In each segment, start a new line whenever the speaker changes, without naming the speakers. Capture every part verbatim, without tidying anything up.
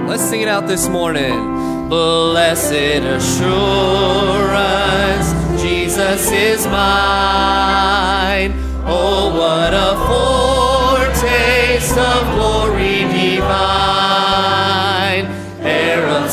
Let's sing it out this morning. Blessed assurance, Jesus is mine. Oh, what a foretaste of glory divine, heir of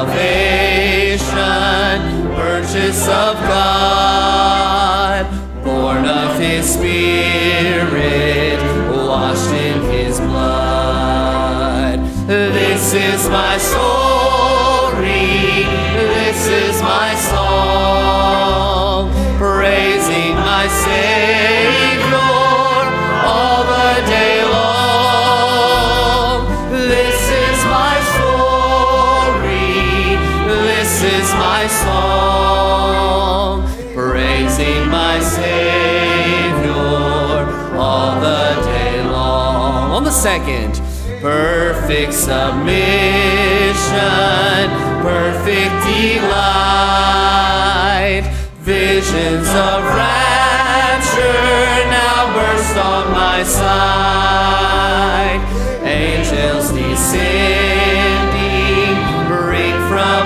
salvation, purchase of God, born of his Spirit, washed in his blood. This is my story, this is my song, praising my Savior all the day long. This is my story, this is my song, praising my Savior all the day long. On the second, perfect submission, perfect delight, visions of rapture now burst on my sight. Angels descending bring from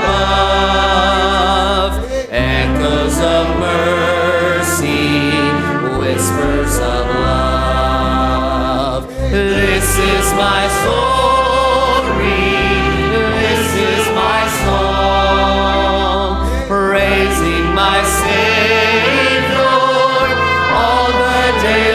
above echoes of mercy, whispers of love. This is my story, this is my song, praising my Savior all the day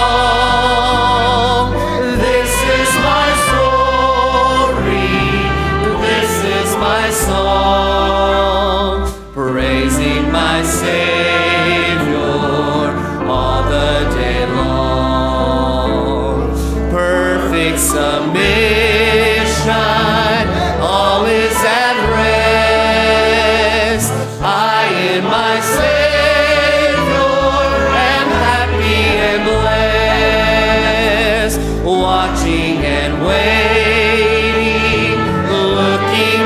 long. This is my story, this is my song, praising my Savior all the day long. Perfect submission, all is at rest. I in my Savior am happy and blessed, watching and waiting, looking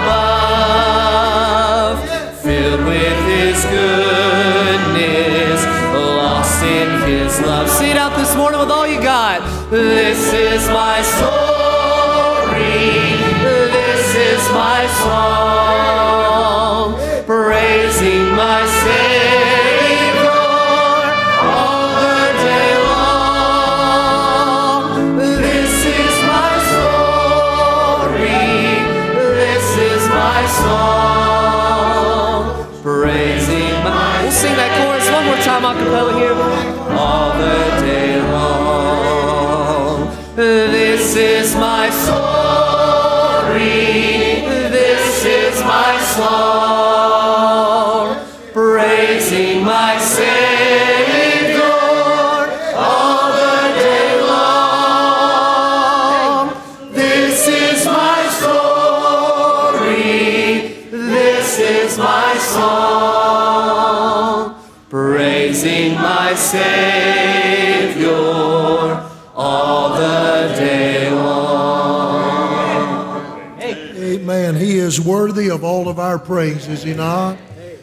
above, filled with his goodness, lost in his love. See it out this morning with all you got. This is my story, this is my song, praising my Savior all the day long. This is my story, this is my song, praising my We'll sing that chorus one more time a cappella here. All the day long. This is my story, this is my song, praising my Savior all the day long. This is my story, this is my song, praising my Savior all the day long.
Amen. He is worthy of all of our praise, is he not?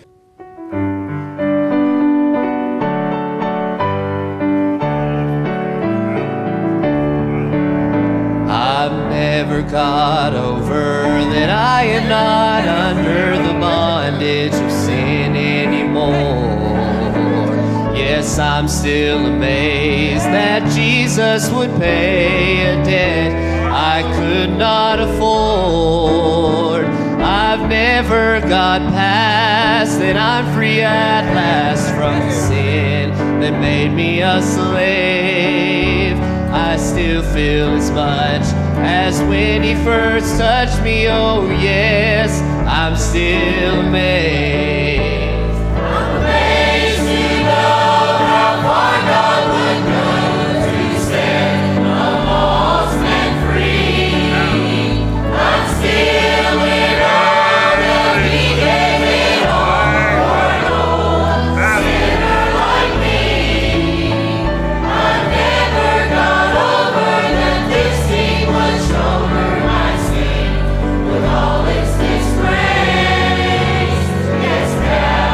I've never got over that I am not under the bondage of sin anymore. Yes, I'm still amazed that Jesus would pay a debt I could not afford. I've never got past that I'm free at last from the sin that made me a slave. I still feel as much as when he first touched me. Oh yes, I'm still amazed. I'm amazed to know how far God would go to set the lost man free. I'm still in awe that he gave it all for an old sinner like me. I've never got over that this thing would shoulder my sin with all its disgrace. Yes, God.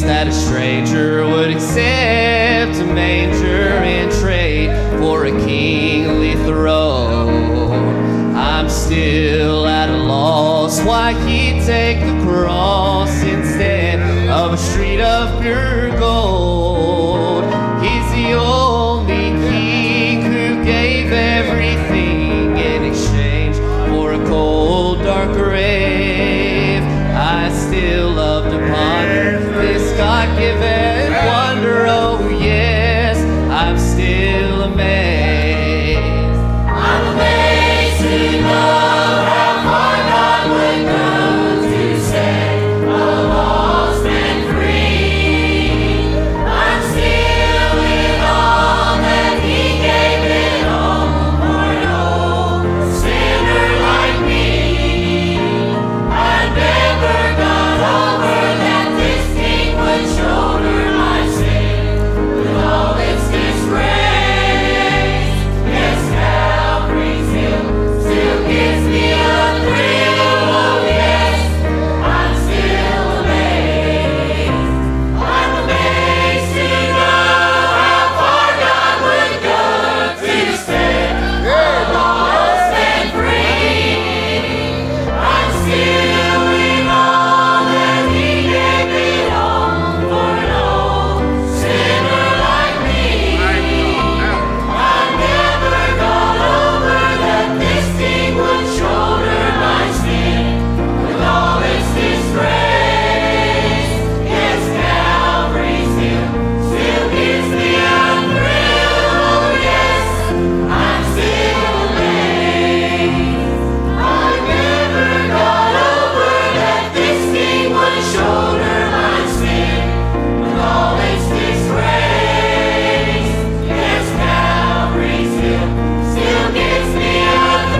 that a stranger would accept a manger in trade for a kingly throne. I'm still at a loss why he'd take the cross instead of a street of pure gold. He's the only king who gave everything in exchange for a cold, dark grave. I still love to ponder this God-given wonder. Oh yes, I'm still amazed.
I'm amazed to know how far God would go to set the lost and free. I'm still in awe that He gave it all for an old sinner like me. I never got over that this King would shoulder my sin with all its disgrace. Yes, Calvary's hill still gives me a thrill. Oh yes, I'm still amazed. I'm amazed to know how far God would go to set the lost and free. I'm still in awe that He gave it all for an old sinner like me. I never got over that this King would shoulder my sin with all its disgrace. Yes, Calvary's hill still gives me a thrill. Oh yes, I'm still amazed. I never got over that this King would shoulder my sin with all its disgrace. Yes, Calvary's hill still gives me a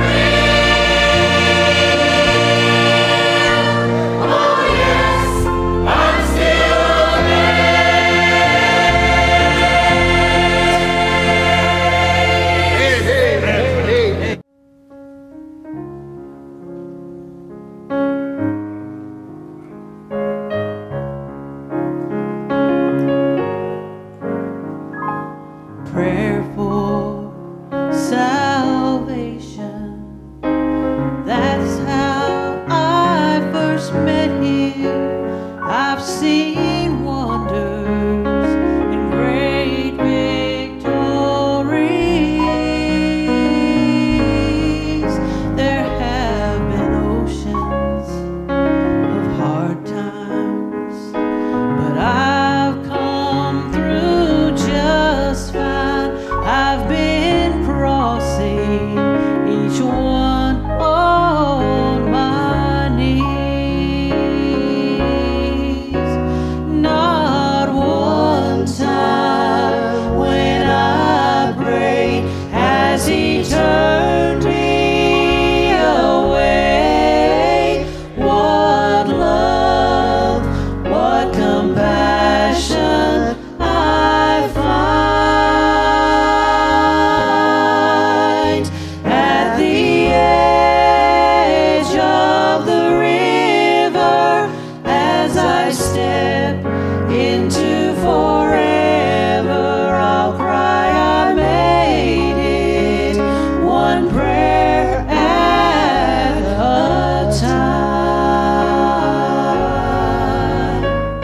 thrill. Oh yes, I'm still amazed.
Prayer for salvation. That's how I first met Him. I've seen wonders and great victories. There have been oceans of hard times, but I've come through just fine. I've been crossing each one on my knees. Not one time when I prayed has He turned me away. What love, what compassion I find at the edge of the river as I step into forever. I'll cry, I made it, one prayer at a time.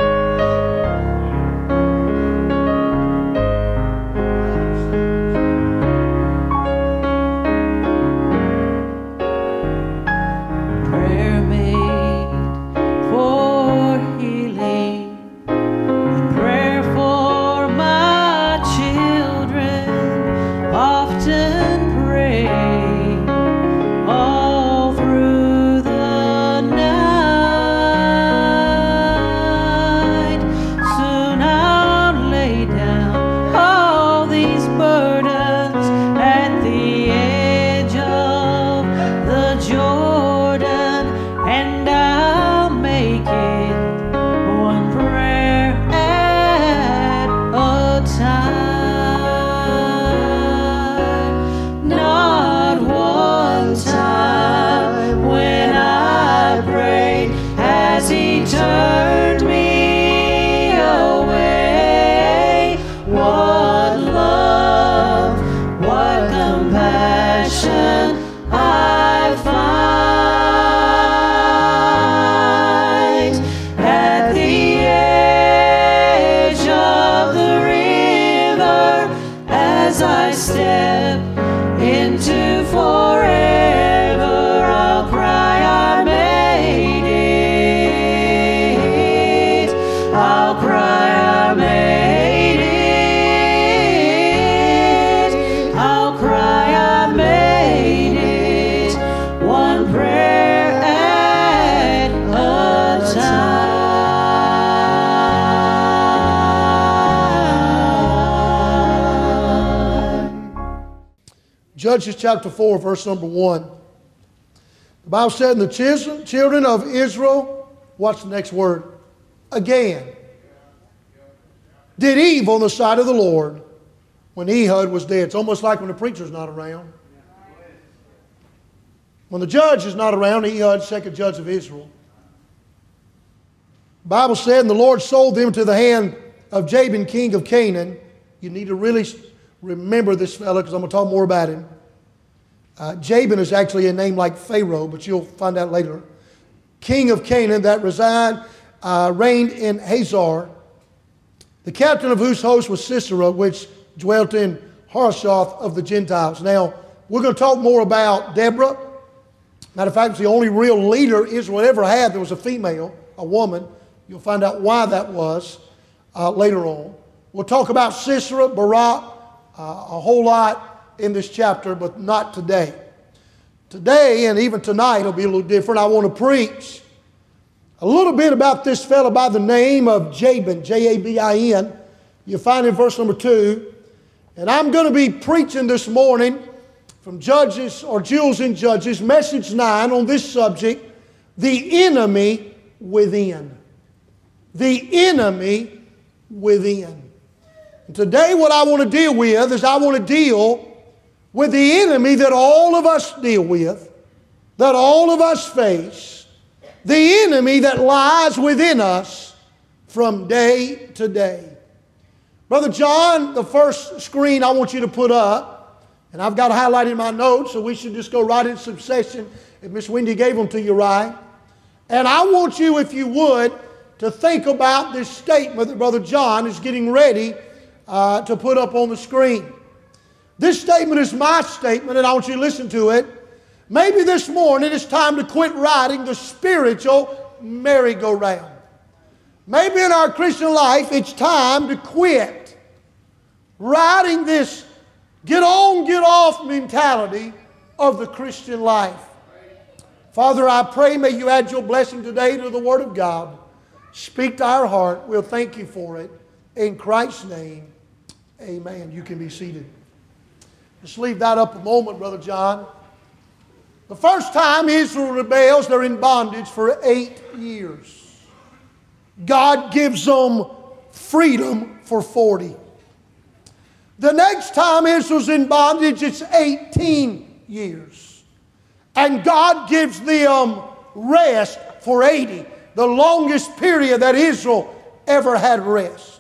Prayer made for healing, prayer for my children. Often pray all through the night. Soon I'll lay down all these burdens at the edge of the Jordan, and I'll make it one prayer at a time. Not one time when I prayed has He turned me away.
Judges chapter four, verse number one. The Bible said, "And the chis- children of Israel," what's the next word? "Again, did evil in the sight of the Lord when Ehud was dead." It's almost like when the preacher's not around. When the judge is not around, Ehud, second judge of Israel. The Bible said, "And the Lord sold them to the hand of Jabin, king of Canaan." You need to really remember this fellow because I'm going to talk more about him. Uh, Jabin is actually a name like Pharaoh, but you'll find out later. King of Canaan that reside, uh, reigned in Hazor. The captain of whose host was Sisera, which dwelt in Harosheth of the Gentiles. Now, we're going to talk more about Deborah. Matter of fact, it's the only real leader Israel ever had that was a female, a woman. You'll find out why that was uh, later on. We'll talk about Sisera, Barak, uh, a whole lot in this chapter, but not today. Today, and even tonight, it'll be a little different. I want to preach a little bit about this fellow by the name of Jabin, J A B I N. You find in verse number two. And I'm going to be preaching this morning from Judges, or Jewels in Judges, message nine on this subject, the enemy within. The enemy within. And today what I want to deal with is I want to deal with the enemy that all of us deal with, that all of us face, the enemy that lies within us from day to day. Brother John, the first screen I want you to put up, and I've got highlighted in my notes, so we should just go right in succession if Miss Wendy gave them to you right. And I want you, if you would, to think about this statement that Brother John is getting ready uh, to put up on the screen. This statement is my statement, and I want you to listen to it. Maybe this morning it's time to quit riding the spiritual merry-go-round. Maybe in our Christian life it's time to quit riding this get on, get off mentality of the Christian life. Father, I pray may you add your blessing today to the Word of God. Speak to our heart. We'll thank you for it. In Christ's name, amen. You can be seated. Just leave that up a moment, Brother John. The first time Israel rebels, they're in bondage for eight years. God gives them freedom for forty. The next time Israel's in bondage, it's eighteen years. And God gives them rest for eighty, the longest period that Israel ever had rest.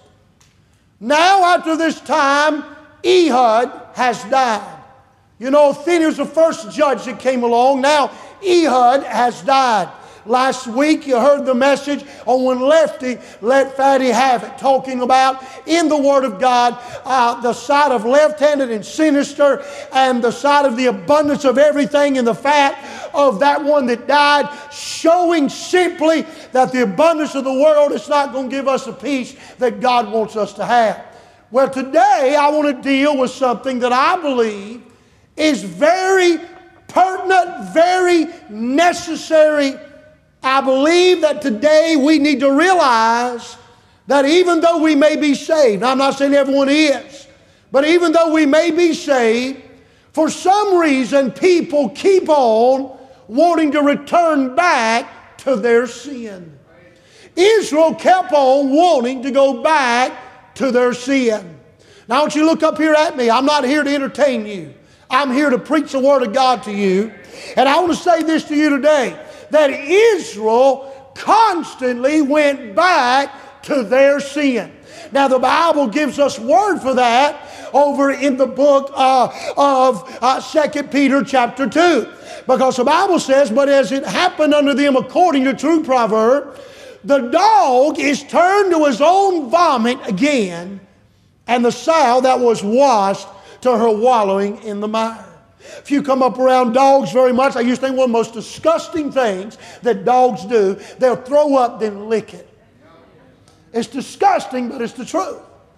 Now, after this time, Ehud has died. You know, Othniel was the first judge that came along. Now, Ehud has died. Last week you heard the message on when Lefty let Fatty have it, talking about in the Word of God uh, the side of left-handed and sinister, and the side of the abundance of everything and the fat of that one that died, showing simply that the abundance of the world is not going to give us a peace that God wants us to have. Well, today I want to deal with something that I believe is very pertinent, very necessary. I believe that today we need to realize that even though we may be saved, I'm not saying everyone is, but even though we may be saved, for some reason people keep on wanting to return back to their sin. Israel kept on wanting to go back to their sin. Now I want you to look up here at me. I'm not here to entertain you. I'm here to preach the Word of God to you. And I want to say this to you today, that Israel constantly went back to their sin. Now the Bible gives us word for that over in the book uh, of uh, Second Peter chapter two. Because the Bible says, "But as it happened unto them according to true proverb, the dog is turned to his own vomit again, and the sow that was washed to her wallowing in the mire." If you come up around dogs very much, I used to think one of the most disgusting things that dogs do, they'll throw up then lick it. It's disgusting, but it's the truth.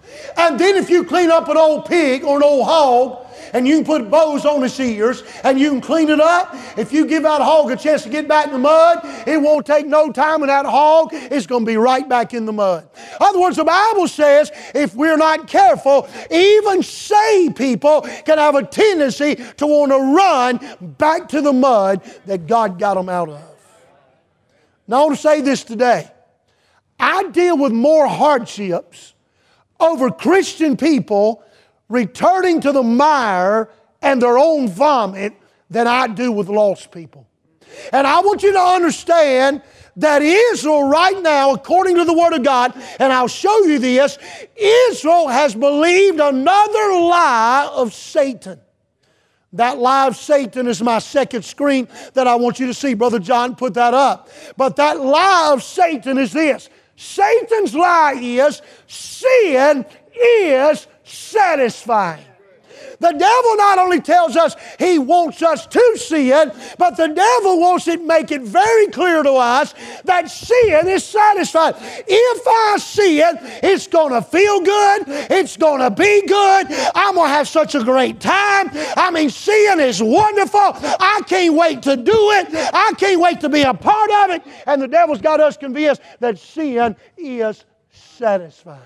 And then if you clean up an old pig or an old hog, and you can put bows on its ears, and you can clean it up, if you give that hog a chance to get back in the mud, it won't take no time, and that hog is going to be right back in the mud. In other words, the Bible says if we're not careful, even saved people can have a tendency to want to run back to the mud that God got them out of. Now I want to say this today. I deal with more hardships over Christian people returning to the mire and their own vomit than I do with lost people. And I want you to understand that Israel right now, according to the Word of God, and I'll show you this, Israel has believed another lie of Satan. That lie of Satan is my second screen that I want you to see. Brother John, put that up. But that lie of Satan is this. Satan's lie is sin is satisfying. The devil not only tells us he wants us to sin, but the devil wants to make it very clear to us that sin is satisfied. If I sin, it's going to feel good. It's going to be good. I'm going to have such a great time. I mean, sin is wonderful. I can't wait to do it. I can't wait to be a part of it. And the devil's got us convinced that sin is satisfied.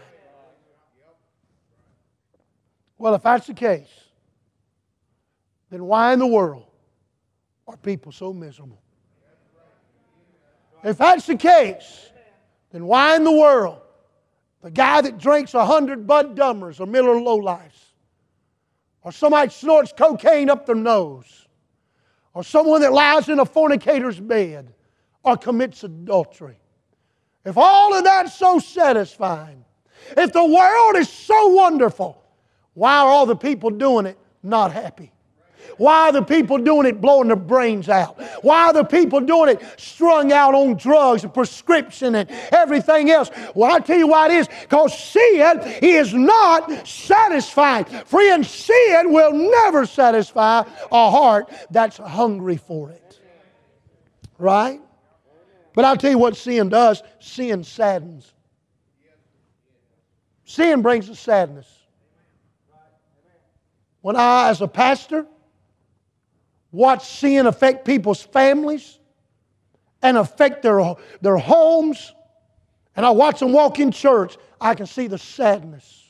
Well, if that's the case, then why in the world are people so miserable? If that's the case, then why in the world the guy that drinks a hundred Bud Dummers or Miller Lowlifes, or somebody snorts cocaine up their nose, or someone that lies in a fornicator's bed or commits adultery, if all of that's so satisfying, if the world is so wonderful, why are all the people doing it not happy? Why are the people doing it blowing their brains out? Why are the people doing it strung out on drugs and prescription and everything else? Well, I'll tell you why it is. Because sin is not satisfying. Friend, sin will never satisfy a heart that's hungry for it. Right? But I'll tell you what sin does. Sin saddens. Sin brings a sadness. When I, as a pastor, watch sin affect people's families and affect their, their homes, and I watch them walk in church, I can see the sadness.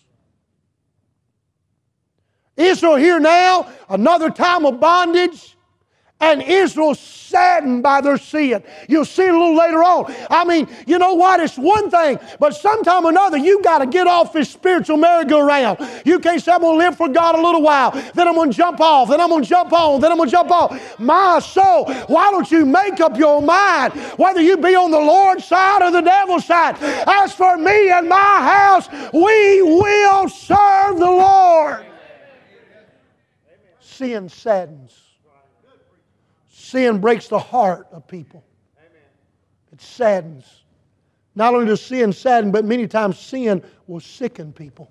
Israel here now, another time of bondage, and Israel saddened by their sin. You'll see it a little later on. I mean, you know what? It's one thing, but sometime or another, you've got to get off this spiritual merry-go-round. You can't say, I'm going to live for God a little while, then I'm going to jump off, then I'm going to jump on, then I'm going to jump off. My soul, why don't you make up your mind whether you be on the Lord's side or the devil's side? As for me and my house, we will serve the Lord. Sin saddens. Sin breaks the heart of people. It saddens. Not only does sin sadden, but many times sin will sicken people.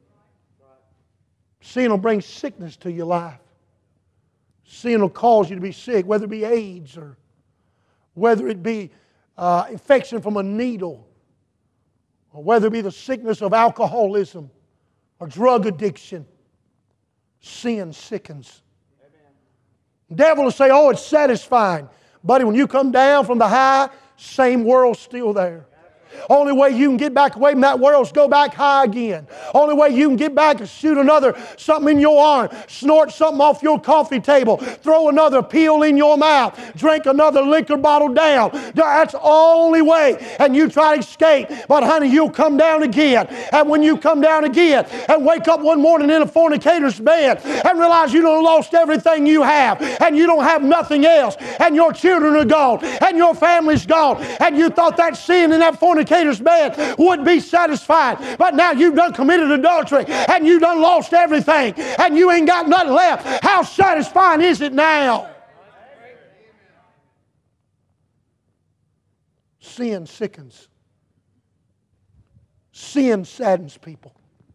Sin will bring sickness to your life. Sin will cause you to be sick, whether it be AIDS or whether it be uh, infection from a needle, or whether it be the sickness of alcoholism or drug addiction. Sin sickens. The devil will say, oh, it's satisfying. Buddy, when you come down from the high, same world's still there. Only way you can get back away from that world is go back high again. Only way you can get back is shoot another something in your arm, snort something off your coffee table, throw another pill in your mouth, drink another liquor bottle down. That's the only way. And you try to escape, but honey, you'll come down again. And when you come down again and wake up one morning in a fornicator's bed and realize you done lost everything you have and you don't have nothing else and your children are gone and your family's gone and you thought that sin in that fornicator's bed would be satisfied. But now you've done committed adultery and you done lost everything and you ain't got nothing left. How satisfying is it now? Sin sickens. Sin saddens people.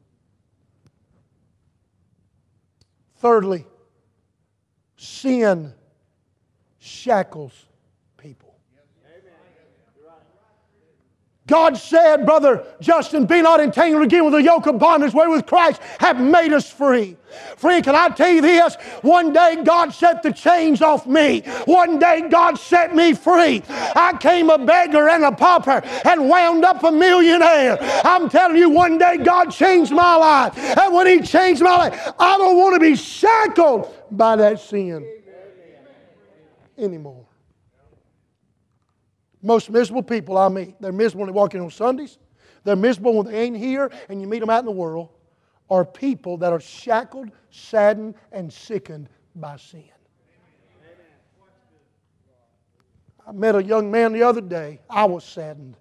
Thirdly, sin shackles people. God said, Brother Justin, be not entangled again with the yoke of bondage wherewith Christ hath made us free. Friend, can I tell you this? One day God set the chains off me. One day God set me free. I came a beggar and a pauper and wound up a millionaire. I'm telling you, one day God changed my life. And when He changed my life, I don't want to be shackled by that sin anymore. Most miserable people I meet, they're miserable when they walk in on Sundays. They're miserable when they ain't here and you meet them out in the world, are people that are shackled, saddened, and sickened by sin. I met a young man the other day. I was saddened.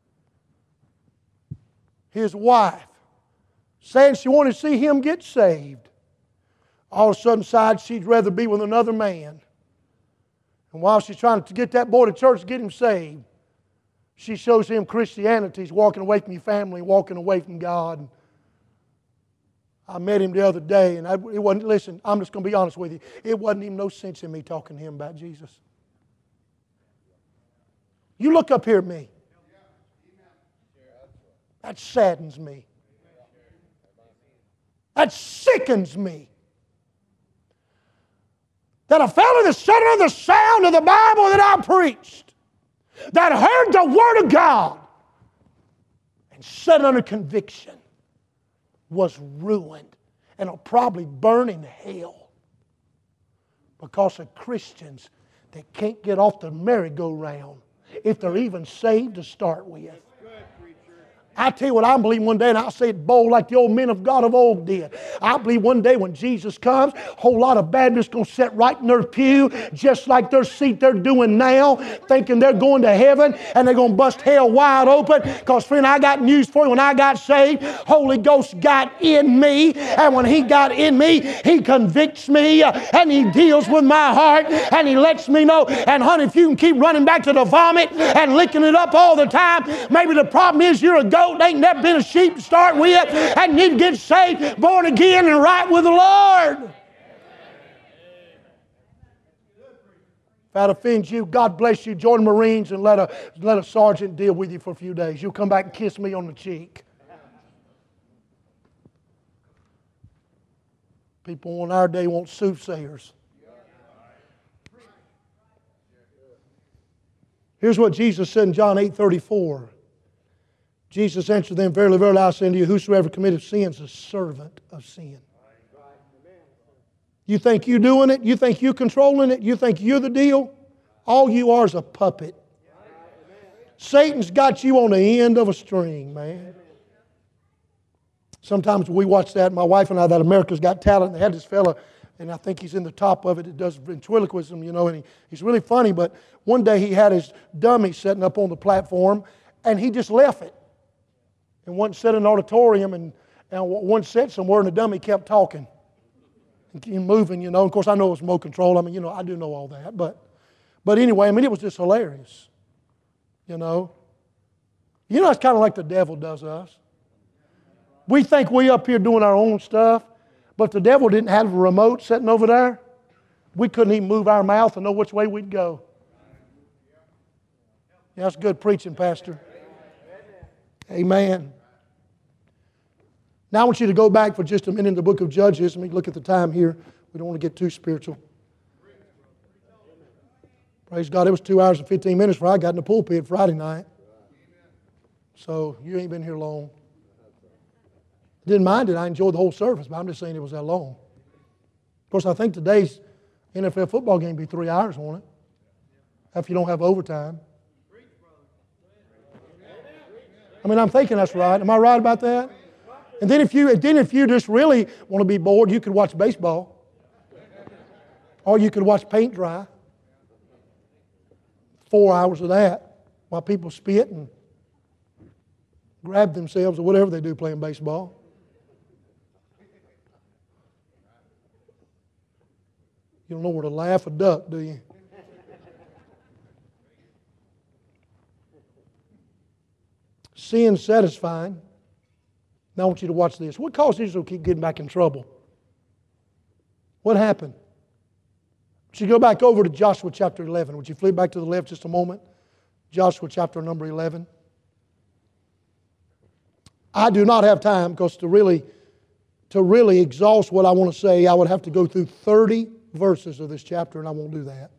His wife saying she wanted to see him get saved. All of a sudden decided she'd rather be with another man. And while she's trying to get that boy to church to get him saved, she shows him Christianity. He's walking away from your family, walking away from God. I met him the other day, and I, it wasn't, listen, I'm just going to be honest with you. It wasn't even no sense in me talking to him about Jesus. You look up here at me. That saddens me. That sickens me. That a fellow that sat under the sound of the Bible that I preached, that heard the Word of God and sat under conviction, was ruined and will probably burn in hell because of Christians that can't get off the merry-go-round if they're even saved to start with. I tell you what, I believe one day, and I'll say it bold like the old men of God of old did. I believe one day when Jesus comes, a whole lot of Baptists going to sit right in their pew, just like their seat they're doing now, thinking they're going to heaven, and they're going to bust hell wide open. Because, friend, I got news for you. When I got saved, Holy Ghost got in me, and when He got in me, He convicts me, uh, and He deals with my heart, and He lets me know. And, honey, if you can keep running back to the vomit and licking it up all the time, maybe the problem is you're a goat. They ain't never been a sheep to start with and need to get saved, born again, and right with the Lord. If that offends you, God bless you. Join the Marines and let a, let a sergeant deal with you for a few days. You'll come back and kiss me on the cheek. People in our day want soothsayers. Here's what Jesus said in John eight thirty-four. Jesus answered them, Verily, verily, I say unto you, whosoever committeth sin is a servant of sin. You think you doing it? You think you controlling it? You think you're the deal? All you are is a puppet. Satan's got you on the end of a string, man. Sometimes we watch that, my wife and I, that America's Got Talent, they had this fella, and I think he's in the top of it, that does ventriloquism, you know, and he, he's really funny, but one day he had his dummy setting up on the platform, and he just left it. And one sat in an auditorium, and, and one sat somewhere, and the dummy kept talking and moving, you know. Of course, I know it was remote control. I mean, you know, I do know all that. But, but anyway, I mean, it was just hilarious, you know. You know, it's kind of like the devil does us. We think we up here doing our own stuff, but if the devil didn't have a remote sitting over there, we couldn't even move our mouth and know which way we'd go. Yeah, that's good preaching, Pastor. Amen. Now I want you to go back for just a minute in the book of Judges. Let me look at the time here. We don't want to get too spiritual. Praise God, it was two hours and fifteen minutes before I got in the pulpit Friday night. So you ain't been here long. I didn't mind it. I enjoyed the whole service, but I'm just saying it was that long. Of course, I think today's N F L football game will be three hours, won't it? If you don't have overtime. I mean, I'm thinking that's right. Am I right about that? And then if you, then if you just really want to be bored, you could watch baseball. Or you could watch paint dry. Four hours of that while people spit and grab themselves or whatever they do playing baseball. You don't know where to laugh or duck, do you? Sin satisfying. Now I want you to watch this. What caused Israel to keep getting back in trouble? What happened? Would you go back over to Joshua chapter eleven? Would you flip back to the left just a moment? Joshua chapter number eleven. I do not have time because to really, to really exhaust what I want to say, I would have to go through thirty verses of this chapter, and I won't do that.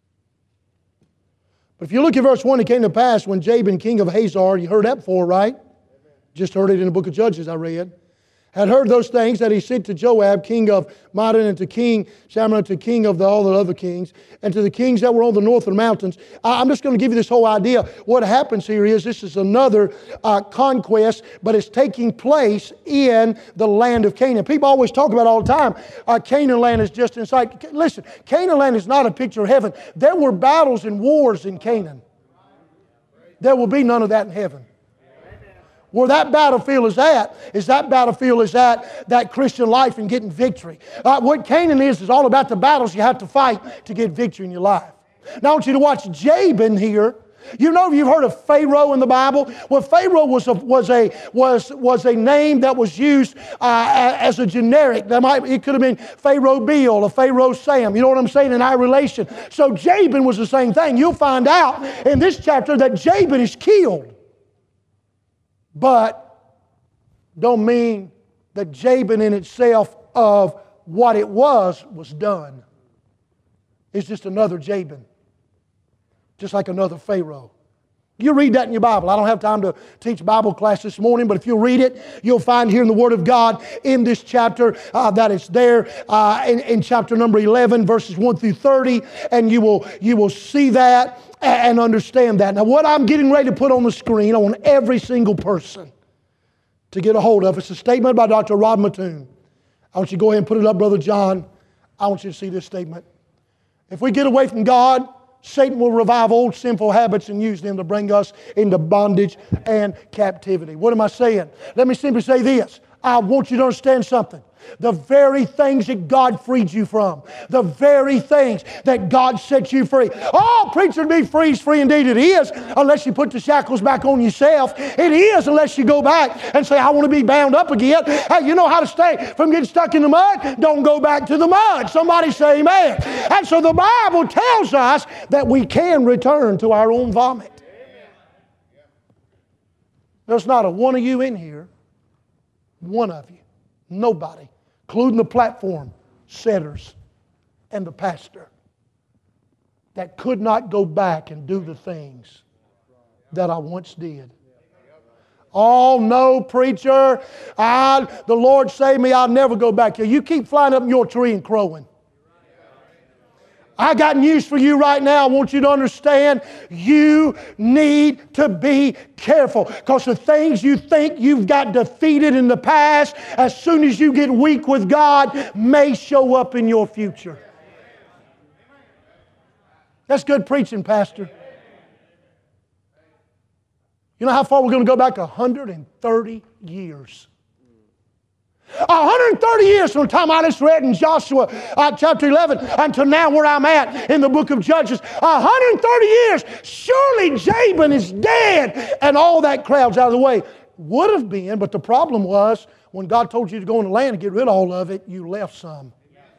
But if you look at verse one, it came to pass when Jabin, king of Hazor, you heard that before, right? Just heard it in the book of Judges I read. Had heard those things, that he said to Joab, king of Midian, and to King Shammah, and to king of the, all the other kings, and to the kings that were on the north of the mountains. I, I'm just going to give you this whole idea. What happens here is this is another uh, conquest, but it's taking place in the land of Canaan. People always talk about it all the time. Uh, Canaan land is just inside. Listen, Canaan land is not a picture of heaven. There were battles and wars in Canaan. There will be none of that in heaven. Where that battlefield is at, is that battlefield is at that Christian life and getting victory. Uh, what Canaan is, is all about the battles you have to fight to get victory in your life. Now I want you to watch Jabin here. You know, you've heard of Pharaoh in the Bible. Well, Pharaoh was a, was a, was, was a name that was used uh, as a generic. That might, it could have been Pharaoh Bill or Pharaoh Sam. You know what I'm saying? In our relation. So Jabin was the same thing. You'll find out in this chapter that Jabin is killed. But don't mean that Jabin in itself of what it was, was done. It's just another Jabin. Just like another Pharaoh. You read that in your Bible. I don't have time to teach Bible class this morning, but if you read it, you'll find here in the Word of God in this chapter uh, that it's there uh, in, in chapter number eleven, verses one through thirty, and you will, you will see that and understand that. Now, what I'm getting ready to put on the screen, I want every single person to get a hold of. It's a statement by Doctor Rod Mattoon. I want you to go ahead and put it up, Brother John. I want you to see this statement. If we get away from God, Satan will revive old sinful habits and use them to bring us into bondage and captivity. What am I saying? Let me simply say this. I want you to understand something. The very things that God freed you from, the very things that God set you free. Oh, preacher, to be free is free indeed. It is, unless you put the shackles back on yourself. It is, unless you go back and say, I want to be bound up again. Hey, you know how to stay from getting stuck in the mud? Don't go back to the mud. Somebody say amen. And so the Bible tells us that we can return to our own vomit. There's not a one of you in here, one of you, nobody, including the platform setters and the pastor, that could not go back and do the things that I once did. Oh, no, preacher. I, the Lord saved me. I'll never go back here. You keep flying up in your tree and crowing. I got news for you right now. I want you to understand you need to be careful, because the things you think you've got defeated in the past, as soon as you get weak with God, may show up in your future. That's good preaching, Pastor. You know how far we're going to go back? one hundred thirty years. one hundred thirty years from the time I just read in Joshua uh, chapter eleven until now where I'm at in the book of Judges. one hundred thirty years. Surely Jabin is dead. And all that crowd's out of the way. Would have been, but the problem was when God told you to go in the land and get rid of all of it, you left some.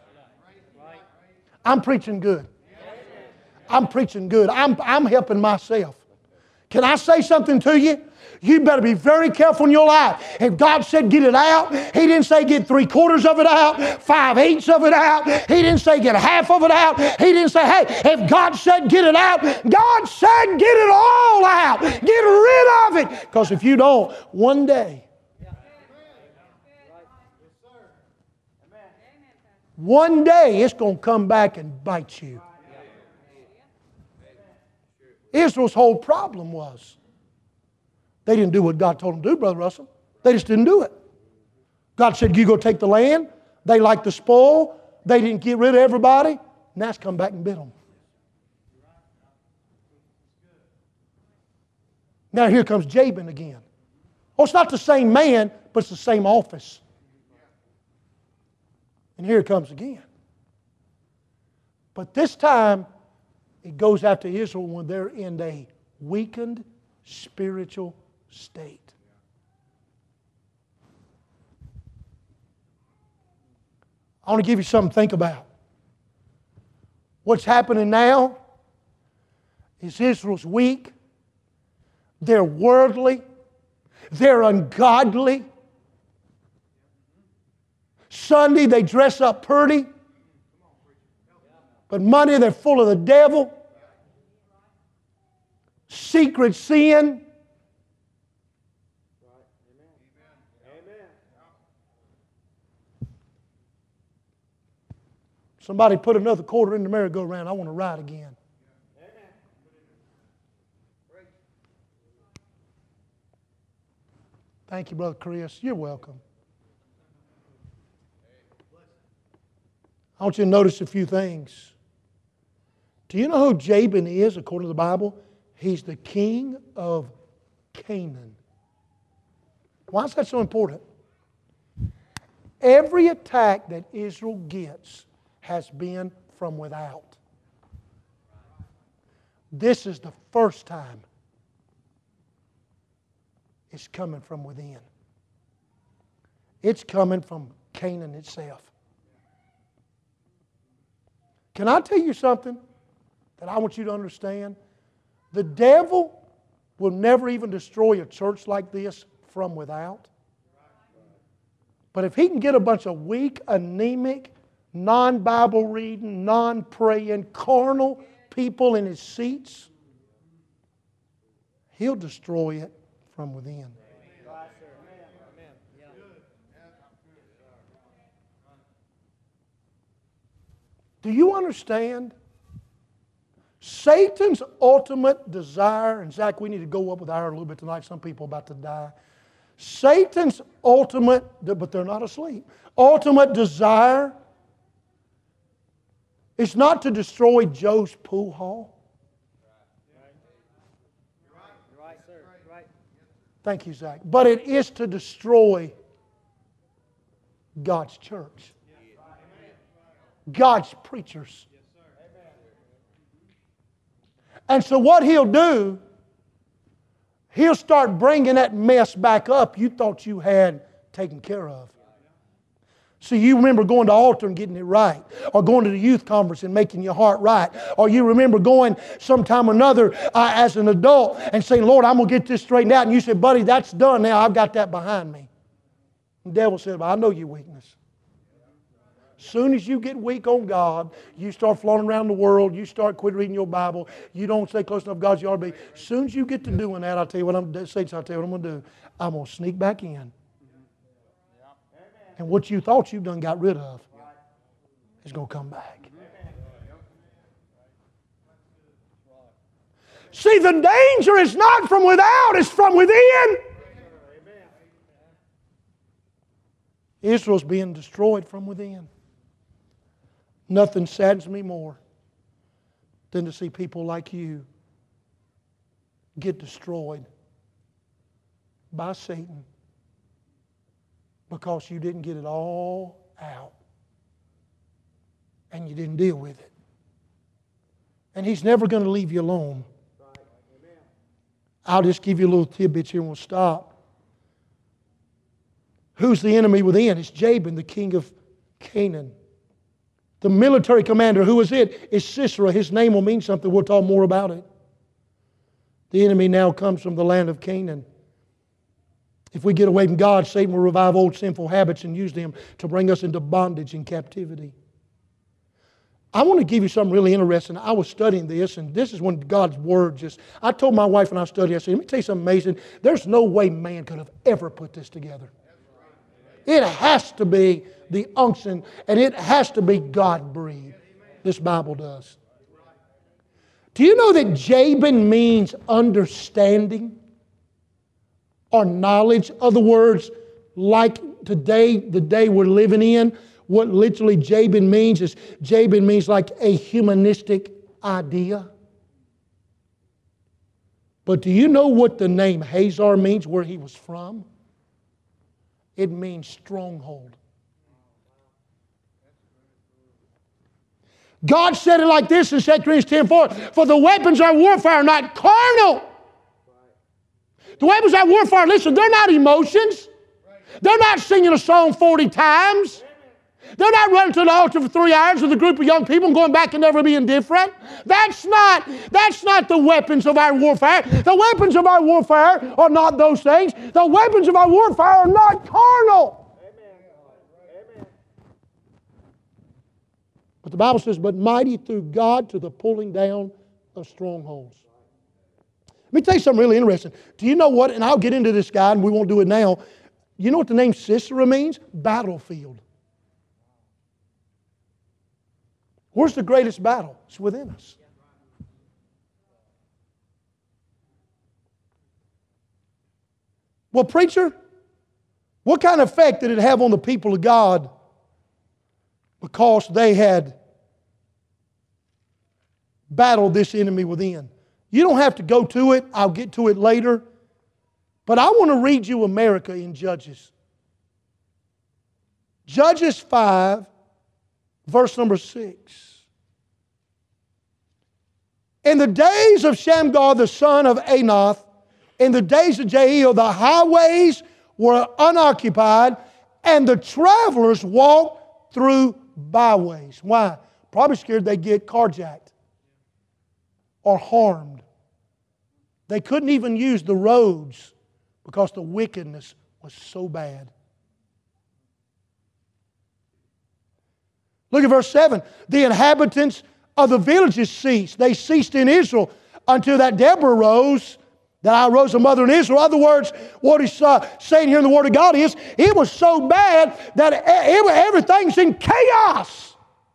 I'm preaching good. I'm preaching good. I'm, I'm helping myself. Can I say something to you? You better be very careful in your life. If God said get it out, He didn't say get three quarters of it out, five eighths of it out. He didn't say get half of it out. He didn't say, hey, if God said get it out, God said get it all out. Get rid of it. Because if you don't, one day, one day it's going to come back and bite you. Israel's whole problem was they didn't do what God told them to do, Brother Russell. They just didn't do it. God said, you go take the land. They liked the spoil. They didn't get rid of everybody. Now it's come back and bit them. Now here comes Jabin again. Oh, it's not the same man, but it's the same office. And here it comes again. But this time, it goes after Israel when they're in a weakened spiritual state. I want to give you something to think about. What's happening now is Israel's weak. They're worldly. They're ungodly. Sunday, they dress up pretty. But Monday, they're full of the devil. Secret sin. Somebody put another quarter in the merry-go-round. I want to ride again. Thank you, Brother Chris. You're welcome. I want you to notice a few things. Do you know who Jabin is according to the Bible? He's the king of Canaan. Why is that so important? Every attack that Israel gets has been from without. This is the first time it's coming from within. It's coming from Canaan itself. Can I tell you something that I want you to understand? The devil will never even destroy a church like this from without. But if he can get a bunch of weak, anemic, non-Bible reading, non-praying, carnal people in his seats, he'll destroy it from within. Do you understand? Satan's ultimate desire, and Zach, we need to go up with our a little bit tonight. Some people are about to die. Satan's ultimate, but they're not asleep, ultimate desire is not to destroy Joe's pool hall. Thank you, Zach. But it is to destroy God's church. God's preachers. And so what he'll do, he'll start bringing that mess back up you thought you had taken care of. So you remember going to altar and getting it right, or going to the youth conference and making your heart right, or you remember going sometime or another uh, as an adult and saying, Lord, I'm going to get this straightened out. And you said, buddy, that's done now. I've got that behind me. The devil said, well, I know your weakness. Soon as you get weak on God, you start flaunting around the world, you start quit reading your Bible, you don't stay close enough to God as you ought to be. As soon as you get to doing that, I'll tell you what I'm Saints, I'll tell you what I'm going to do. I'm going to sneak back in. And what you thought you done got rid of is going to come back. See, the danger is not from without, it's from within. Israel's being destroyed from within. Nothing saddens me more than to see people like you get destroyed by Satan because you didn't get it all out and you didn't deal with it. And he's never going to leave you alone. I'll just give you a little tidbit here and we'll stop. Who's the enemy within? It's Jabin, the king of Canaan. The military commander, who is it? Is Sisera. His name will mean something. We'll talk more about it. The enemy now comes from the land of Canaan. If we get away from God, Satan will revive old sinful habits and use them to bring us into bondage and captivity. I want to give you something really interesting. I was studying this, and this is when God's Word just... I told my wife when I studied, I said, let me tell you something amazing. There's no way man could have ever put this together. It has to be the unction, and it has to be God-breathed. This Bible does. Do you know that Jabin means understanding or knowledge? Other words, like today, the day we're living in, what literally Jabin means is, Jabin means like a humanistic idea. But do you know what the name Hazor means, where he was from? It means stronghold. God said it like this in Second Corinthians ten four, for the weapons of our warfare are not carnal. The weapons of our warfare, listen, they're not emotions. They're not singing a song forty times. They're not running to the altar for three hours with a group of young people and going back and never being different. That's not, that's not the weapons of our warfare. The weapons of our warfare are not those things. The weapons of our warfare are not carnal. Amen. But the Bible says, but mighty through God to the pulling down of strongholds. Let me tell you something really interesting. Do you know what, and I'll get into this guy and we won't do it now. You know what the name Sisera means? Battlefield. Where's the greatest battle? It's within us. Well, preacher, what kind of effect did it have on the people of God because they had battled this enemy within? You don't have to go to it. I'll get to it later. But I want to read you America in Judges. Judges five, verse number six. In the days of Shamgar the son of Anath, in the days of Jael, the highways were unoccupied, and the travelers walked through byways. Why? Probably scared they'd get carjacked or harmed. They couldn't even use the roads because the wickedness was so bad. Look at verse seven. The inhabitants of the villages ceased. They ceased in Israel until that Deborah rose, that I rose a mother in Israel. In other words, what he's uh, saying here in the Word of God is, it was so bad that it, it, everything's in chaos.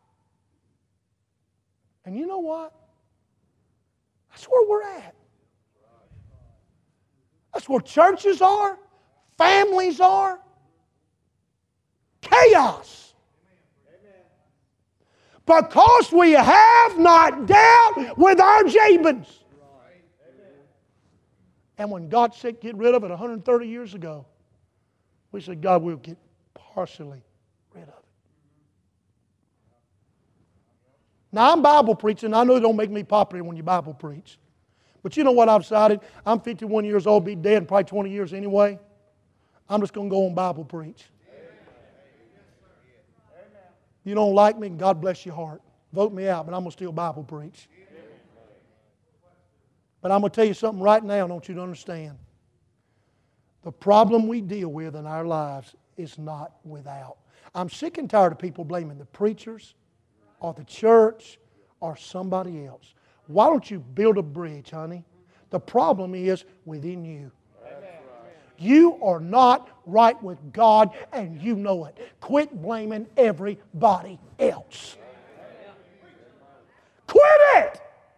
And you know what? That's where we're at. That's where churches are, families are. Chaos. Because we have not dealt with our Jabins. And when God said get rid of it one hundred thirty years ago, we said, God, we'll get partially rid of it. Now, I'm Bible preaching. I know it don't make me popular when you Bible preach. But you know what I've decided? I'm fifty-one years old, be dead in probably twenty years anyway. I'm just going to go on Bible preach. You don't like me, God bless your heart. Vote me out, but I'm going to still Bible preach. But I'm going to tell you something right now I want you to understand. The problem we deal with in our lives is not without. I'm sick and tired of people blaming the preachers or the church or somebody else. Why don't you build a bridge, honey? The problem is within you. You are not right with God and you know it. Quit blaming everybody else. Quit it!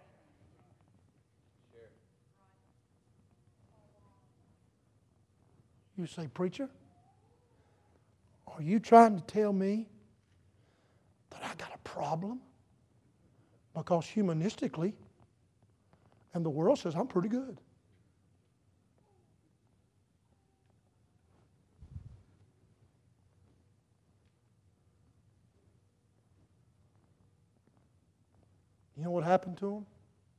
You say, preacher, are you trying to tell me that I got a problem? Because humanistically, and the world says I'm pretty good. You know what happened to them?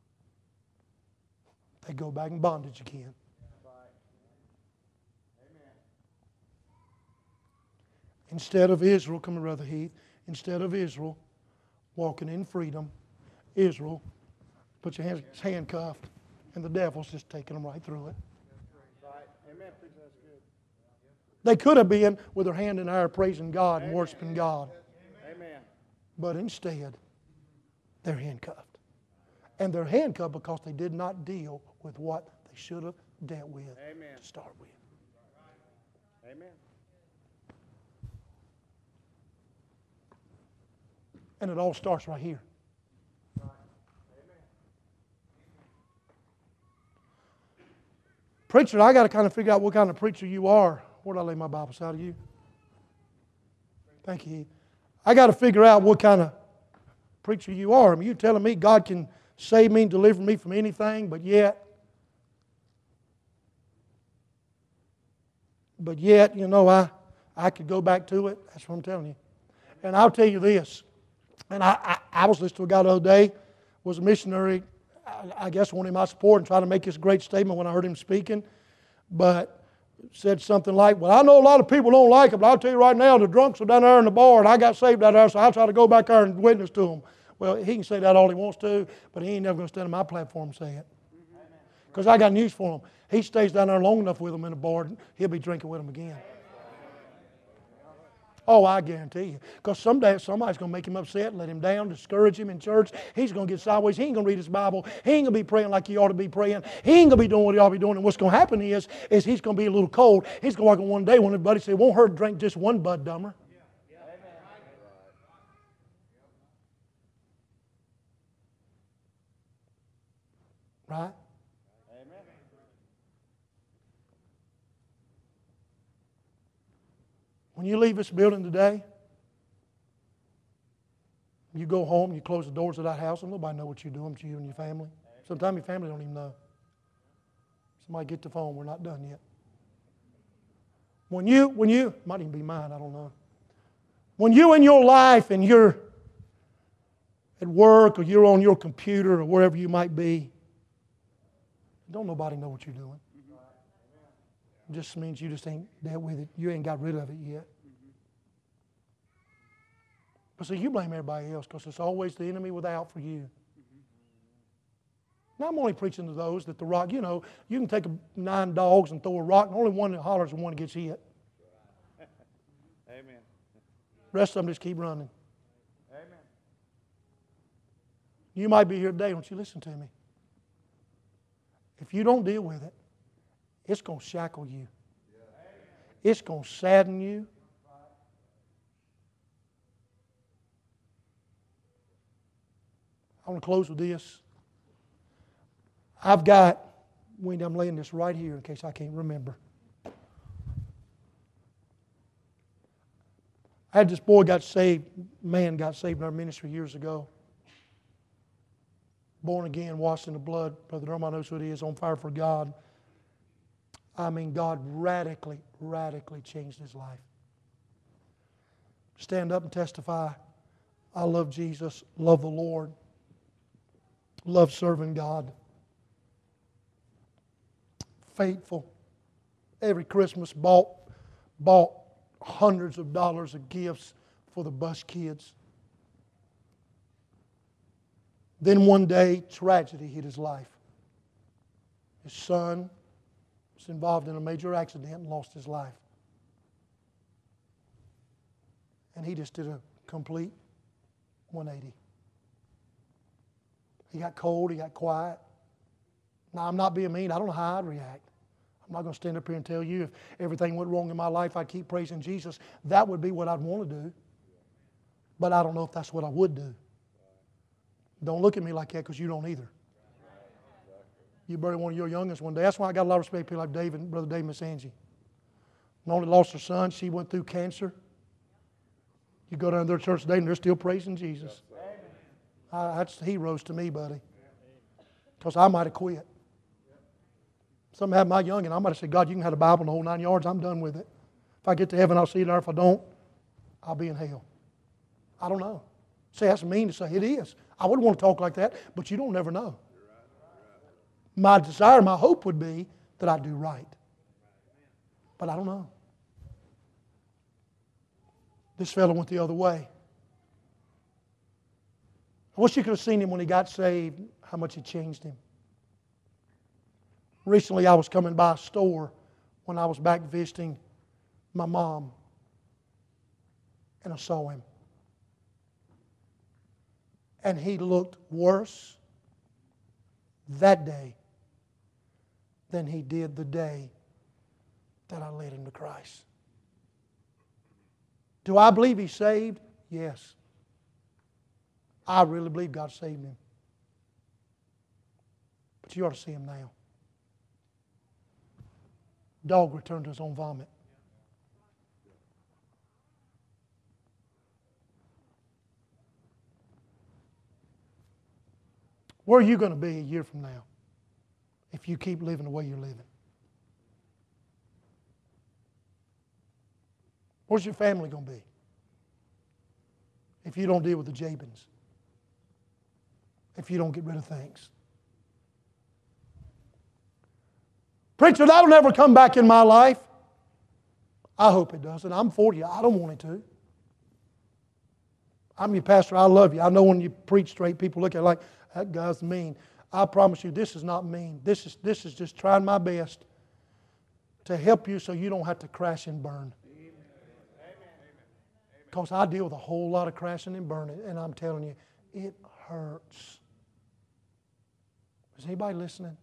They go back in bondage again. Instead of Israel, come on, Brother Heath, instead of Israel walking in freedom, Israel, put your hands, handcuffed, and the devil's just taking them right through it. They could have been with their hand in air praising God and worshiping God. But instead, they're handcuffed. And they're handcuffed because they did not deal with what they should have dealt with Amen. To start with. Amen. And it all starts right here. Preacher, I got to kind of figure out what kind of preacher you are. Where did I lay my Bible side of you? Thank you. I got to figure out what kind of preacher you are. I mean, you're telling me God can save me and deliver me from anything, but yet, but yet, you know, I, I could go back to it. That's what I'm telling you. And I'll tell you this, and I, I, I was listening to a guy the other day, was a missionary, I, I guess wanted my support and trying to make this great statement when I heard him speaking, but said something like, well, I know a lot of people don't like it, but I'll tell you right now, the drunks are down there in the bar, and I got saved down there, so I'll try to go back there and witness to them. Well, he can say that all he wants to, but he ain't never going to stand on my platform and say it. Because I got news for him. He stays down there long enough with them in the bar, and he'll be drinking with them again. Oh, I guarantee you. Because someday somebody's going to make him upset, let him down, discourage him in church. He's going to get sideways. He ain't going to read his Bible. He ain't going to be praying like he ought to be praying. He ain't going to be doing what he ought to be doing. And what's going to happen is, is he's going to be a little cold. He's going to walk in one day when everybody say, it won't hurt to drink just one Bud Dummer. Right? When you leave this building today, you go home, you close the doors of that house, and nobody know what you're doing to you and your family. Sometimes your family don't even know. Somebody get the phone, we're not done yet. When you, when you, might even be mine, I don't know. When you in your life and you're at work or you're on your computer or wherever you might be, don't nobody know what you're doing. It just means you just ain't dealt with it. You ain't got rid of it yet. But see, you blame everybody else because it's always the enemy without for you. Now, I'm only preaching to those that the rock, you know, you can take a, nine dogs and throw a rock, and only one that hollers and one that gets hit.
Amen.
The rest of them just keep running.
Amen.
You might be here today, don't you listen to me? If you don't deal with it, it's going to shackle you. It's going to sadden you. I want to close with this. I've got, Wendy, I'm laying this right here in case I can't remember. I had this boy got saved, man got saved in our ministry years ago. Born again, washed in the blood. Brother Dermot knows who it is, on fire for God. I mean, God radically, radically changed his life. Stand up and testify. I love Jesus, love the Lord, love serving God. Faithful. Every Christmas bought, bought hundreds of dollars of gifts for the bus kids. Then one day, tragedy hit his life. His son was involved in a major accident and lost his life. And he just did a complete one eighty. He got cold, he got quiet. Now, I'm not being mean. I don't know how I'd react. I'm not going to stand up here and tell you if everything went wrong in my life, I'd keep praising Jesus. That would be what I'd want to do. But I don't know if that's what I would do. Don't look at me like that because you don't either. You bury one of your youngest one day. That's why I got a lot of respect for people like David, Brother Dave, Miss Angie. Noni lost her son. She went through cancer. You go down to their church today and they're still praising Jesus. I, that's heroes to me, buddy. Because I might have quit. Some had my youngin', I might have said, God, you can have the Bible in the whole nine yards. I'm done with it. If I get to heaven, I'll see you there. If I don't, I'll be in hell. I don't know. See, that's mean to say. It is. I wouldn't want to talk like that, but you don't never know. My desire, my hope would be that I do right. But I don't know. This fellow went the other way. I wish you could have seen him when he got saved, how much it changed him. Recently, I was coming by a store when I was back visiting my mom, and I saw him. And he looked worse that day than he did the day that I led him to Christ. Do I believe he's saved? Yes. I really believe God saved him. But you ought to see him now. Dog returned to his own vomit. Where are you going to be a year from now if you keep living the way you're living? Where's your family going to be if you don't deal with the Jabins? If you don't get rid of things? Preacher, that'll never come back in my life. I hope it doesn't. I'm forty. I don't want it to. I'm your pastor. I love you. I know when you preach straight, people look at it like, that guy's mean. I promise you, this is not mean. This is, this is just trying my best to help you so you don't have to crash and burn. Because I deal with a whole lot of crashing and burning, and I'm telling you, it hurts. Is anybody listening?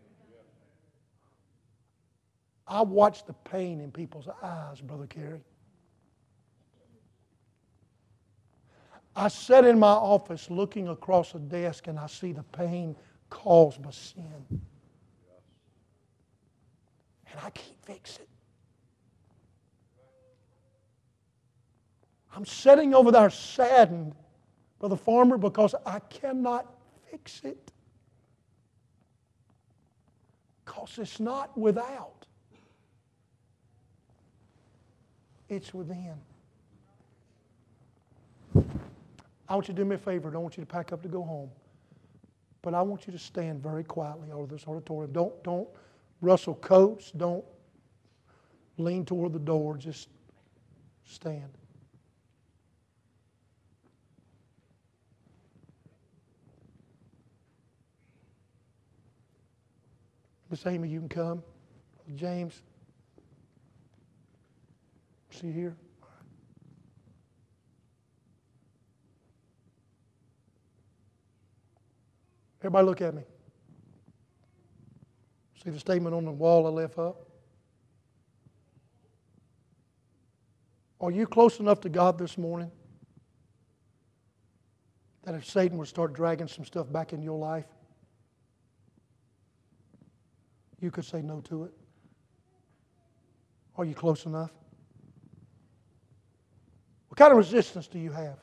I watch the pain in people's eyes, Brother Kerry. I sit in my office looking across a desk and I see the pain caused by sin. And I can't fix it. I'm sitting over there saddened, Brother Farmer, because I cannot fix it. Because it's not without. It's within. I want you to do me a favor. I don't want you to pack up to go home. But I want you to stand very quietly over this auditorium. Don't, don't rustle coats. Don't lean toward the door. Just stand. Miss Amy, you can come. James. See here? Everybody look at me. See the statement on the wall I left up? Are you close enough to God this morning that if Satan would start dragging some stuff back in your life, you could say no to it? Are you close enough? What kind of resistance do you have?